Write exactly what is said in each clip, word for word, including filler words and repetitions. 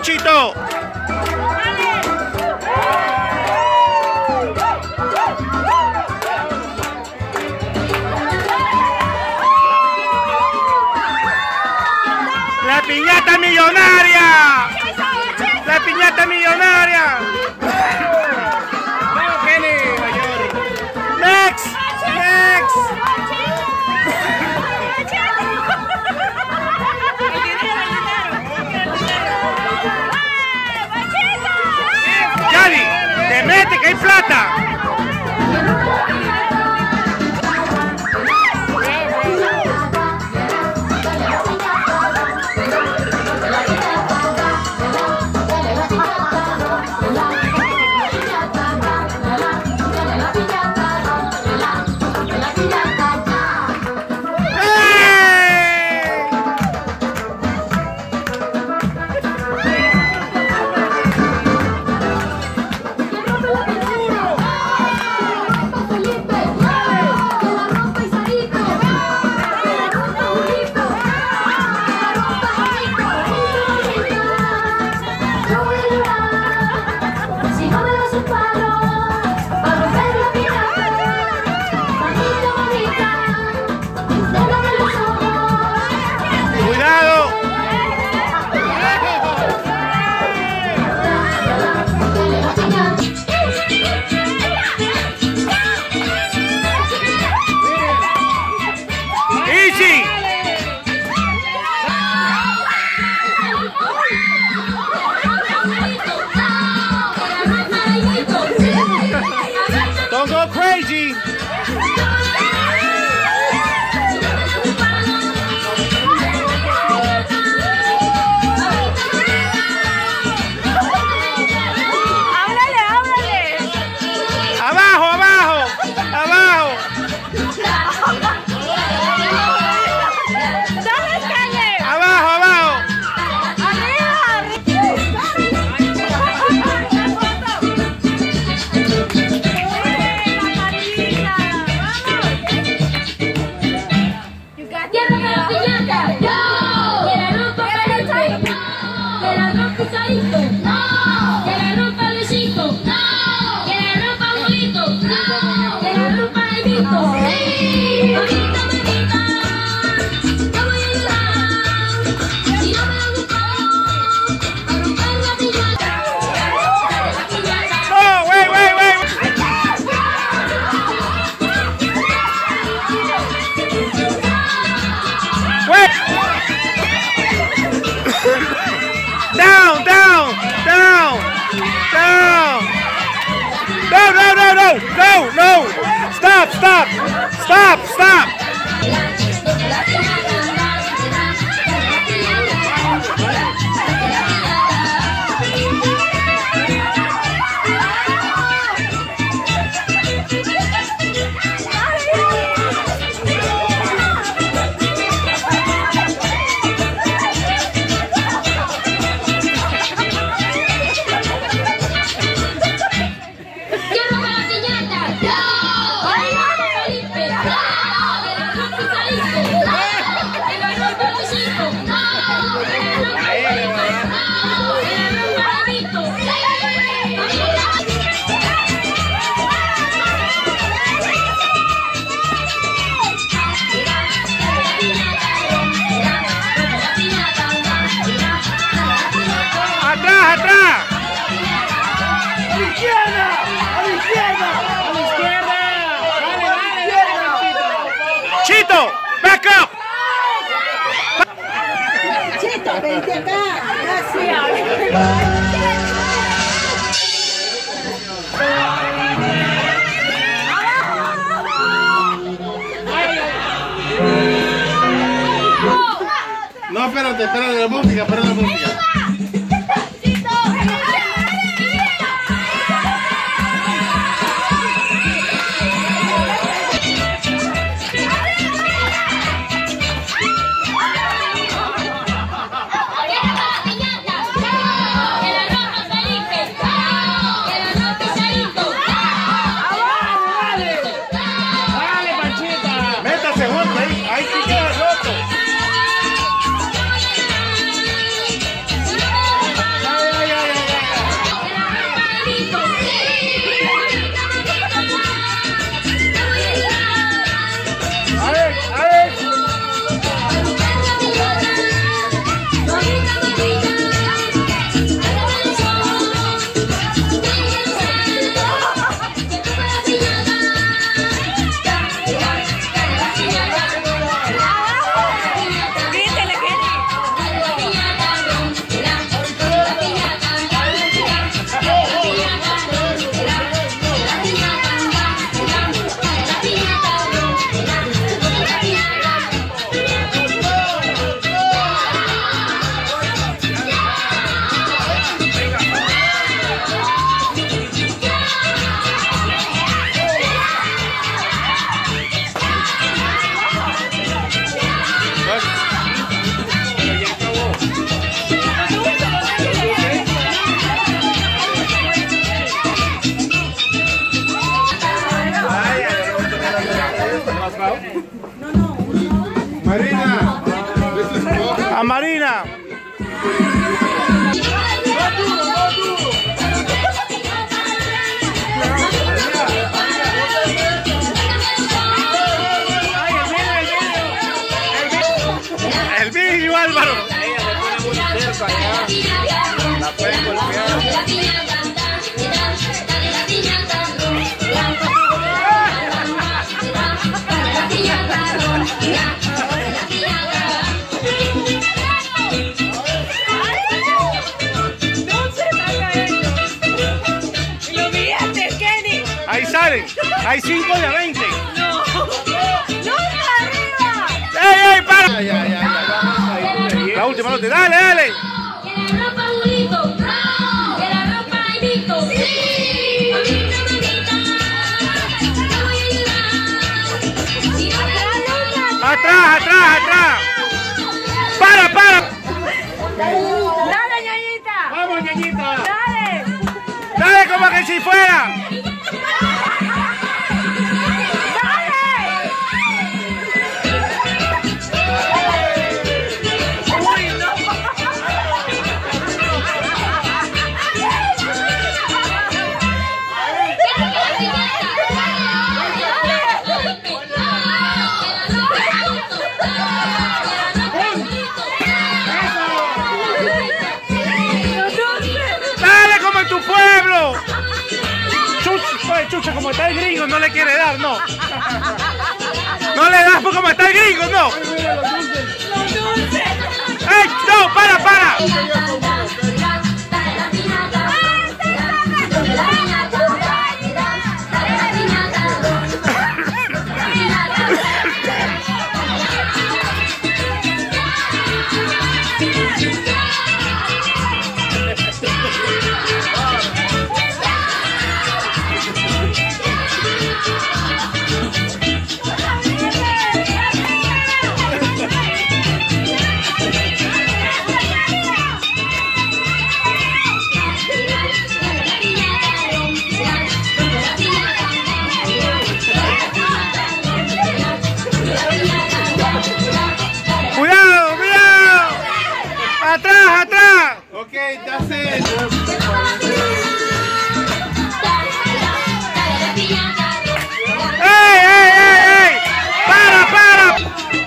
Panchito. La piñata millonaria. La piñata millonaria. Next. Next. Yadi, te mete que hay plata. Don't go crazy. Háblale, háblale. Abajo, abajo, abajo. ¿Dónde calle? Abajo, abajo. Down, down, down, down. No, no, no, no, no, no. Stop, stop, stop, stop. ¡Atrás, atrás! ¡A la izquierda! ¡A la izquierda! ¡A la izquierda! ¡Dale, dale, dale, Chito! ¡Back up! Chito, vente acá. Gracias. No, espérate, espérate, la música, espérate la música. Métase, Juan, ahí, ahí sí queda loco. Marina. El vídeo, Álvaro. La pueden golpear. Ahí salen, hay cinco de a veinte. No, no, arriba. ¡Ey, ey, para! Ay, ay, ay, la última nota, dale, dale. Atrás, atrás, atrás. Para, para. Dale, ñañita. Vamos, ñañita. Dale. Dale como que si fuera. ¡Tu pueblo! Chucha, oye, Chucha, como está el gringo, no le quiere dar, no. No le das porque como está el gringo, no. ¡Ey, no, para, para! ¡Atrás, atrás! Ok, that's it. ¡Ey, ey, ey, ey! ¡Para, para!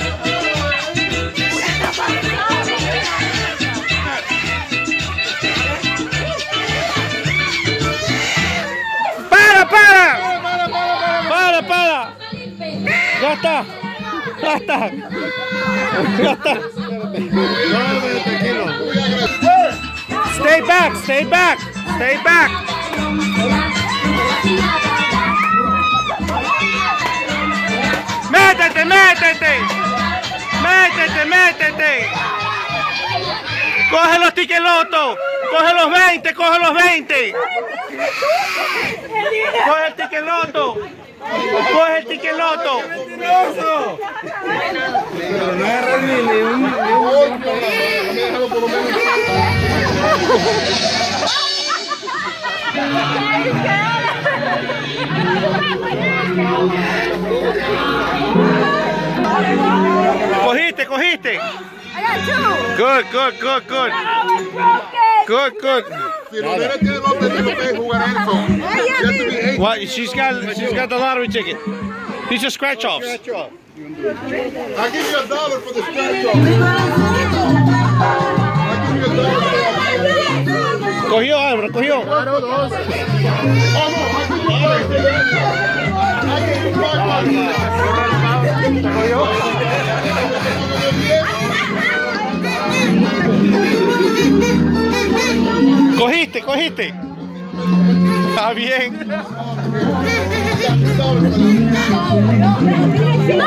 ¡Para, para! ¡Para, para! ¡Ya está! ¡Ya está! ¡Ya está! Stay back, stay back, stay back. Métete, métete. Métete, métete. Coge los tiquelotos. Coge los veinte, coge los veinte. Coge el tiqueloto. Coge el tiqueloto. Pero no es ni un déjalo por lo menos. Cogiste, cogiste. Good, good, good, good. Good, good. Si los nenes tienen hombre, no pueden jugar eso. What? She's got, she's got the lottery ticket. These are scratch offs. Scratch off. I'll give you a dollar for the scratch off. I'll give you a dollar for the Cogió, Álvaro, cogió. Claro, dos. Oh, no, I'll give you five. I'll give you five. Cogiste, cogiste. Está bien.